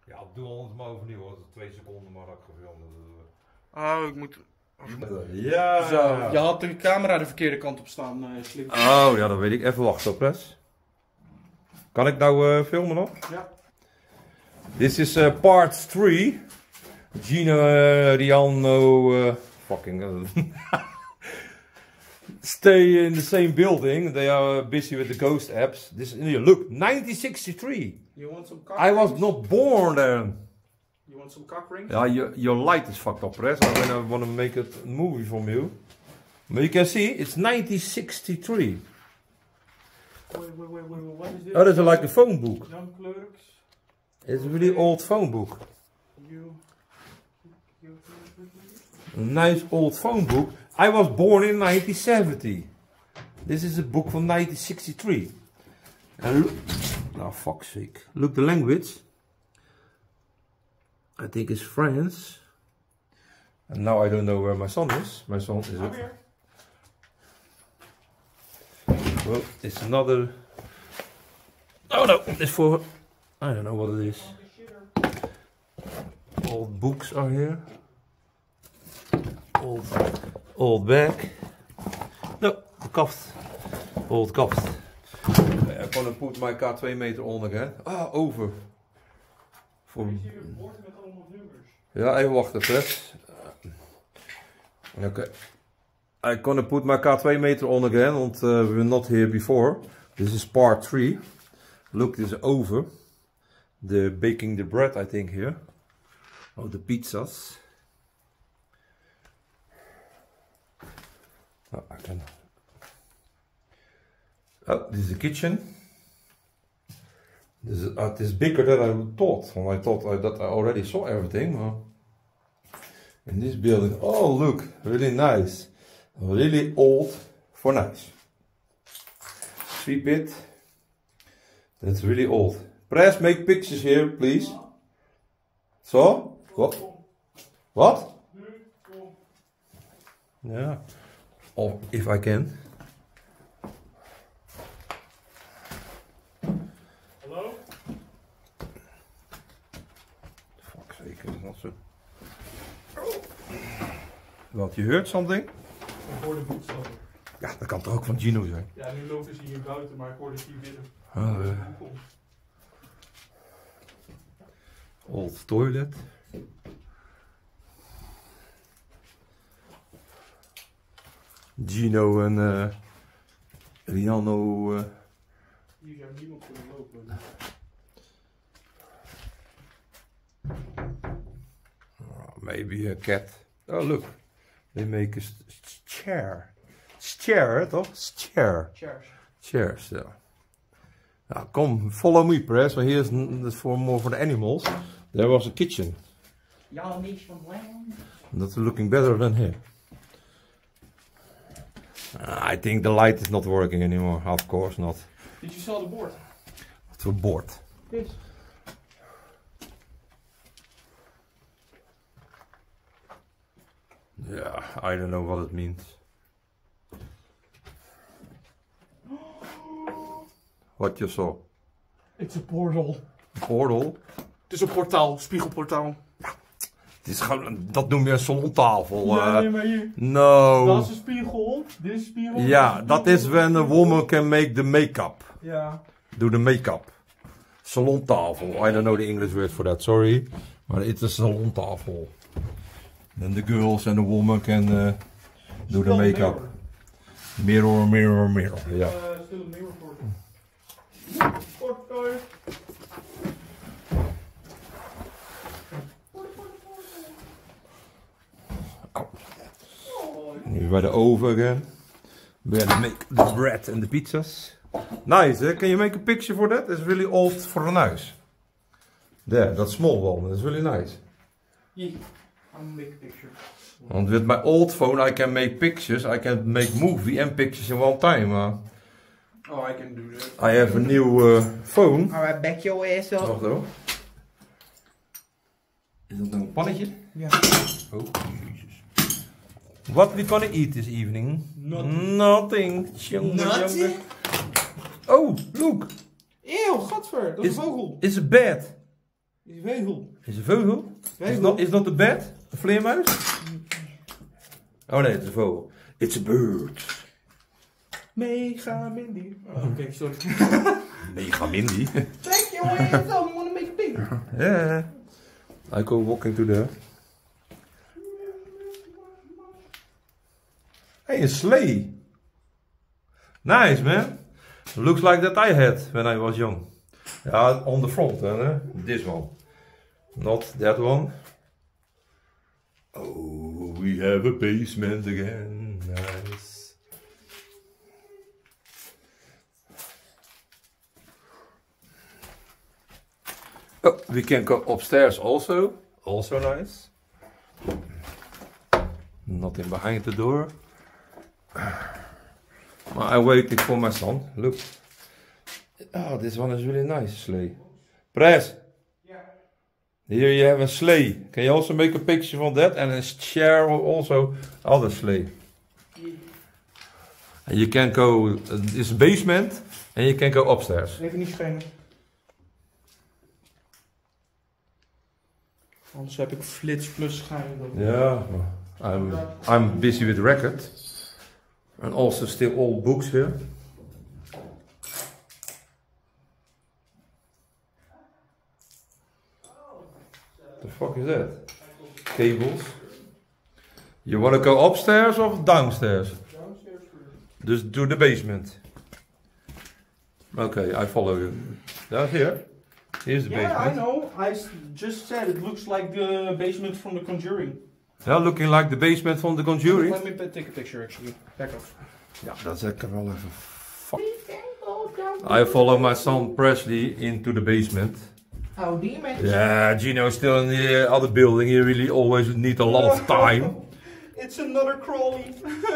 Ja, doe ons maar overnieuw hoor. 2 seconden maar dat ik gefilmd. Oh, ik moet... Ja! Zo, je had de camera de verkeerde kant op staan, slim. Oh ja, dat weet ik. Even wachten op Pres. Kan ik nou filmen nog? Ja. This is part 3. Gino, Riano, fucking... stay in the same building. They are busy with the ghost apps. This, look, 1963. You want some cock I was rings? not born then. You want some cock rings? Yeah, your light is fucked up, Press. I want to make a movie from you. But you can see, it's 1963. Wait, what is this? Oh, that's like a phone book. Jan Clerks. It's a really old phone book. A nice old phone book. I was born in 1970. This is a book from 1963. And look, oh fuck's sake. Look the language. I think it's French. And now I don't know where my son is. My son is I'm here. Well, it's another... Oh no, it's for... I don't know what it is. Old books are here. Old bag. No, kaft. Old kaft. I'm gonna put my car 2 meter on again. Ah, over. Voor... Ja, even wachten, Fred. Okay. I'm gonna put my car 2 meter on again, want we were not here before. This is part 3. Look, this is over. The baking the bread, I think, here. Oh, the pizzas. Oh, I can. Oh, this is the kitchen. This is bigger than I thought. Well, I thought that I already saw everything. Well, in this building, oh look, really nice, really old for nice. 3-pit. That's really old. Press, make pictures here, please. So, what? What? Yeah. Or if I can. Hello? Fuck's sake, it's not so. What, you heard something? Ik hoorde voetstappen. Ja, dat kan toch ook van Gino zijn? Ja, nu lopen ze hier buiten, maar ik hoorde ze hier binnen. Old toilet. Gino en Riano. Hier zou niemand kunnen lopen. Maybe a cat. Oh look, they make a chair. Chair, toch? Chair. Chairs. Chairs, yeah. Now come, follow me, Press. So here's for more for the animals. There was a kitchen. Y'all niche van land. That's looking better than here. I think the light is not working anymore. Of course not. Did you sell the board? It's a board. Yes. Yeah, I don't know what it means. What you saw? It's a portal. Portal? Het is een portaal, spiegelportaal. Het is gewoon, dat noem je een salontafel. Ja, nee, maar hier. No. Dat is een spiegel. Dit is een spiegel. Ja, dat is when a woman can make the make-up. Ja. Do the make-up. Salontafel. I don't know the English word for that, sorry. But it's a salontafel. Then the girls and the woman can do the make-up. Mirror, mirror, mirror. Ja. Still a mirror portal. Portal. Nu bij de oven again. Where they make the bread and the pizzas. Nice, eh? Can you make a picture for that? It's really old for a nice. There, that small one. That's really nice. Yeah, I'll make a picture. Want with my old phone I can make pictures. I can make movie and pictures in one time. Oh, I can do that. I have a new phone. Alright, back your ass up. Wacht hoor. Is dat nou een pannetje? Ja. Oh, jezus. What we gonna eat this evening? Nothing. Nothing. Oh, look. Eeuw, gadver, dat is een vogel. It's a bed. Is vogel. Is een vogel? Is not a bat? Een vleermuis? Oh nee, het is een vogel. It's a bird. Mega Mindy. Oh, oké, sorry. Mega Mindy. Check your hands, I wanna make a picture. Yeah. I go walking to the... Hey, a sleigh. Nice, man. Looks like that I had when I was young. Yeah, on the front, this one. Not that one. Oh, we have a basement again. Nice. Oh, we can go upstairs also. Also nice. Nothing behind the door. I'm waiting for my son. Look. Oh, this one is really nice sleigh. Press. Yeah. Here you have a sleigh. Can you also make a picture of that and share also other sleigh? Yeah. And you can go. This basement and you can go upstairs. Even niet schijnen. Anders heb ik flits plus schijnen. Yeah, I'm busy with the record. And also still old books here. The fuck is that? Cables. You want to go upstairs or downstairs? Downstairs first. Just to the basement. Okay, I follow you. That's here. Here's the Yeah, basement. I know. Just said it looks like the basement from The Conjuring. Yeah, looking like the basement from The Conjuring. Let me take a picture actually. Back off. Ja, dat zeg ik er wel even. Fuck. I follow my son Presley into the basement. Oh, demons. Yeah, Gino's still in the other building. He really always need a lot of time. It's another crawly.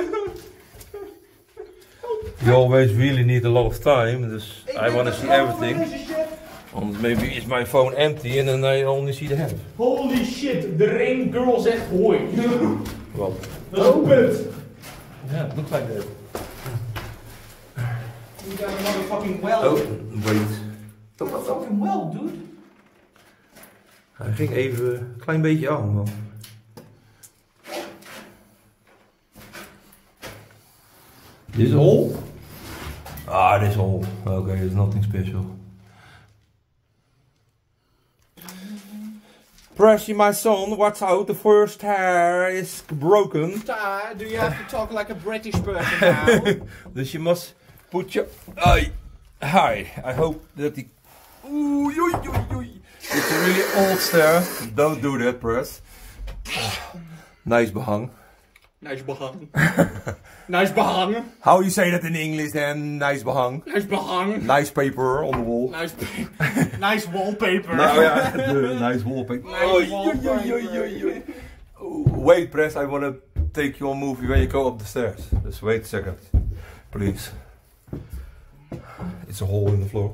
You always really need a lot of time. Dus I want to see everything. Anders maybe is my phone empty and then I only see the half. Holy shit, de Rain Girl zegt hoi. Well, Dat is een punt. yeah, it looks like that. We got a motherfucking well. Oh, wait. Motherfucking well, dude. Hij ging even een klein beetje aan. Man. This hole? Ah, this hole. Okay, it's nothing special. Pressy, my son, watch out, the first hair is broken. Do you have to talk like a British person now? Dus je must put your... Hi, I hope that the... Oei, oei, oei, oei. It's a really old stair. Don't do that, Press. Nice behang. Nice behang. Nice behang. How you say that in English then? Nice behang. Nice behang. Nice paper on the wall. Nice wallpaper. Nou ja, the nice wallpaper. Nice wallpaper. Wait, Press, I want to take you on movie when you go up the stairs. Just wait a second, please. It's a hole in the floor.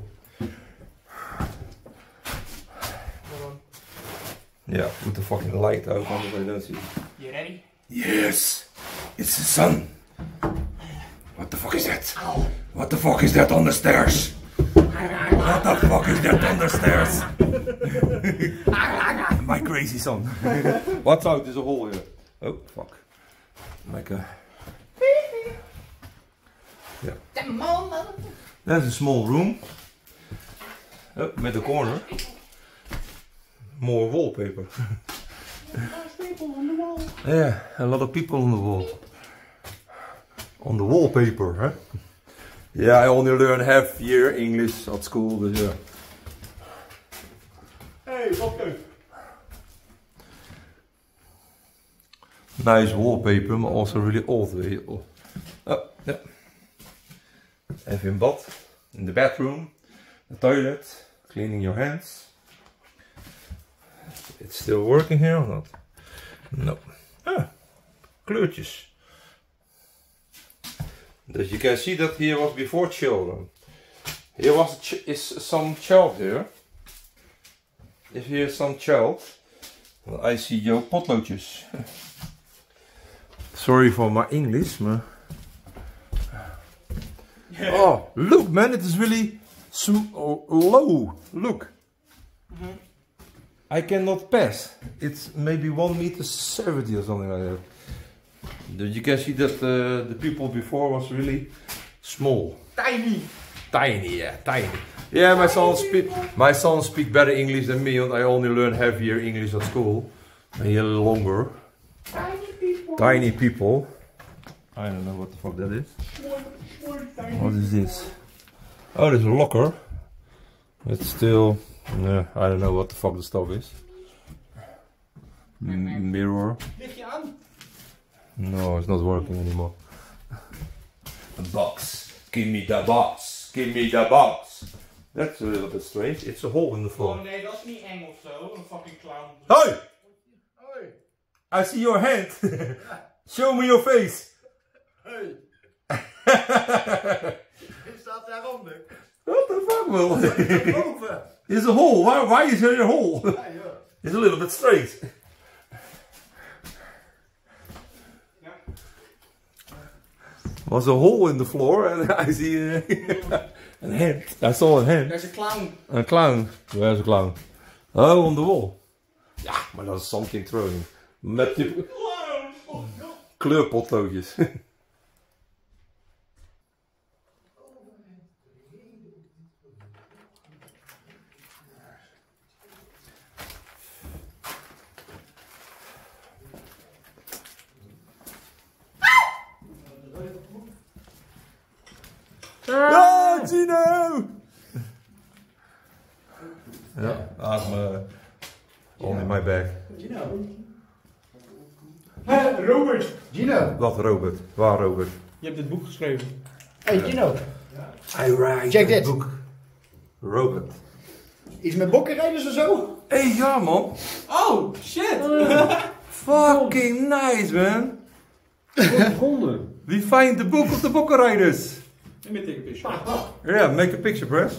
Yeah, put the fucking light out, otherwise I don't see. You ready? Yes, it's the sun. What the fuck is that? What the fuck is that on the stairs? What the fuck is that on the stairs? My crazy son. What's out? There's a hole here. Oh, fuck. Like a... Yeah. That's a small room. Oh, with a corner. More wallpaper. People on the wall. Yeah, a lot of people on the wall. On the wallpaper, huh? Yeah, I only learned half year English at school, but yeah. Hey, okay. Nice wallpaper, but also really old. Oh, yeah. Even in bad, in the bathroom, the toilet, cleaning your hands. It's still working here or not? No. Ah, kleurtjes. As you can see that here was before children. Here was is some child here. If here is some child, well, I see your potloodjes. Sorry for my English, man. Yeah. Oh, look, man, it is really low. Look. I cannot pass. It's maybe 1 meter 70 or something like that. You can see that the people before was really small. Tiny. Tiny, yeah, tiny. Yeah, my son speak better English than me, and I only learn heavier English at school. And he a little longer. Tiny people. Tiny people. I don't know what the fuck that is. What is this? Oh, there's a locker. It's still... I don't know what the fuck the stuff is. Mirror. Lig je aan? No, it's not working anymore. A box. Give me the box. Give me the box. That's a little bit strange. It's a hole in the floor. Oh nee, dat is niet eng of zo. Een fucking clown. Hey! Hoi. I see your hand. Show me your face. Hey. Je staat daaronder. What the fuck, man? Boven. There's a hole. Why is there a hole? Ja, ja. It's a little bit strange. Ja. Was a hole in the floor and I see a hand. I saw a hand. There's a clown. A clown. Where's a clown? Oh, on the wall. Ja, maar dat is something throwing. Met die Clown. Oh, no. kleurpotloodjes. Ja, Gino! Ja, adem. Only my bag. Gino. Robert. Gino. Wat Robert? Waar Robert? Je hebt dit boek geschreven. Hey Gino. I write Check a dit. book. Robert. Iets met bokkenrijders of zo? Hey, ja man. Oh, shit. Fucking nice man. Gevonden. We find the book of the bokkenrijders. Let me take a picture. Yeah, make a picture, press.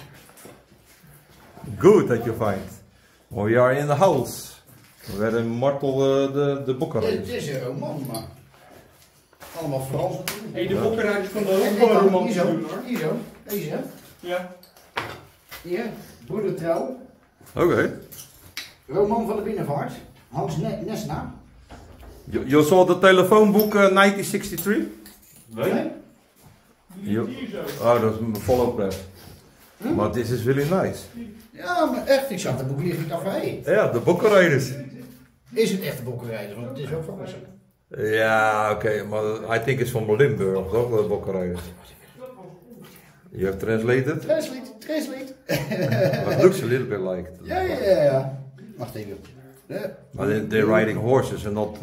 Good that you find. We are in the house. Where the martel de Dit bokkenrijders. is een roman, maar... Allemaal Frans natuurlijk. Hey, de bokkenrijders van de En hoek dit van ook, roman hier zo, doen, hoor. hier zo, deze. Ja. Hier, Broedertrouw. Okay. Roman van de binnenvaart. Hans Nesna. You saw the telefoonboek 1963? Nee? You, Hier zo. oh, dat is een follow press. Maar this is really nice. Ja, maar echt, ik zag dat boek liggen in het café. Ja, de bokkenrijders. Is het echt de bokkenrijder? Want het is ook Frans. Ja, oké, maar I think it's from Limburg, toch? De bokkenrijders. You have translated? Translate. But it looks a little bit like it. Ja. Wacht even. Ja. But they're riding horses and not...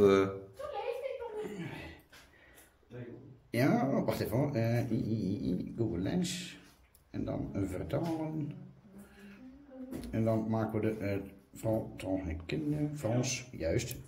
Ja, wacht even hoor. Google Lens. En dan vertalen. En dan maken we de taal herkennen. Frans, juist.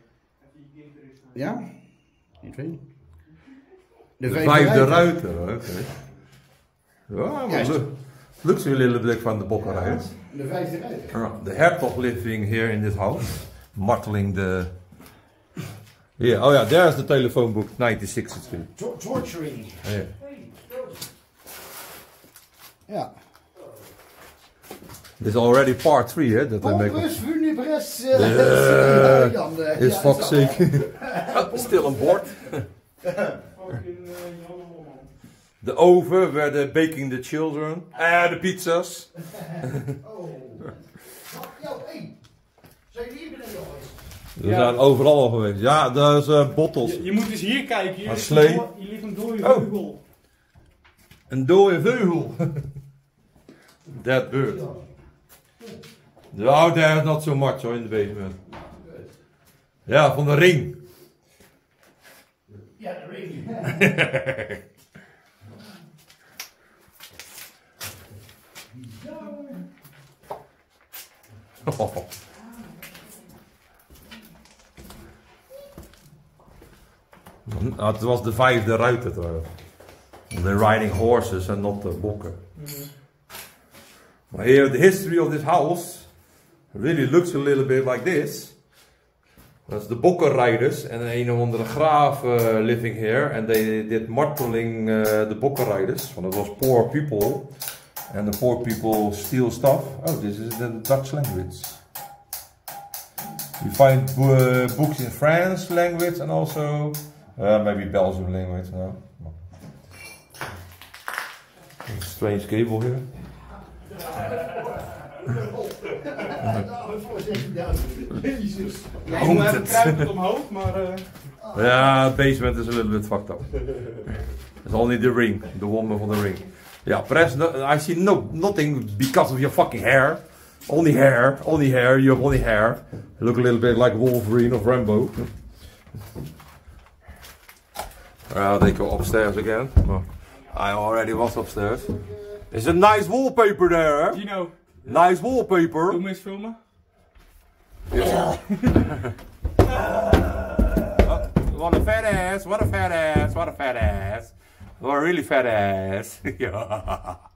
Ja? 1, 2. De vijfde ruiter, oké. Ja, maar Juist. looks a little bit van de bokkenrijders. De vijfde ruiter. The hertog living here in this house. Marteling the... Yeah, oh yeah, there's the telephone book, 1963. Torturing. Yeah. Ja. This is already part 3, hè? That I make. Pompus funebres. Is fuck's sake. Still on board. Fucking jammer, man. The oven where they're baking the children. The pizzas. Oh. Yo, hey. Zijn jullie hier beneden al eens? We zijn overal al geweest. Ja, dat is bottles. Je moet eens hier kijken. Hier Een ligt slee. hier ligt een dode Oh. vogel. Een dode vogel. That bird. No, there's not so much hoor, in the basement. Ja, van de ring. Ja, de ring. Het was de vijfde ruiter trouwens. They're riding horses and not bokken. But here, the history of this house really looks a little bit like this. That's the bokkenrijders and een of andere graaf living here, and they did marteling the bokkenrijders. Want it was poor people, and the poor people steal stuff. Oh, this is the Dutch language. You find books in French language and also maybe Belgian language. No? Strange cable here. Jezus. Ja, ik moet even kruipend omhoog, maar... Yeah, basement is a little bit fucked up. It's only the ring, the woman from the ring. Yeah, press. I see nothing because of your fucking hair. Only hair, only hair. You have only hair. You look a little bit like Wolverine of Rambo. They go upstairs again. Oh, I already was upstairs. It's a nice wallpaper there. Gino. Nice wallpaper. Doe me eens filmen. Yes. What a fat ass, what a fat ass, what a fat ass. What a really fat ass.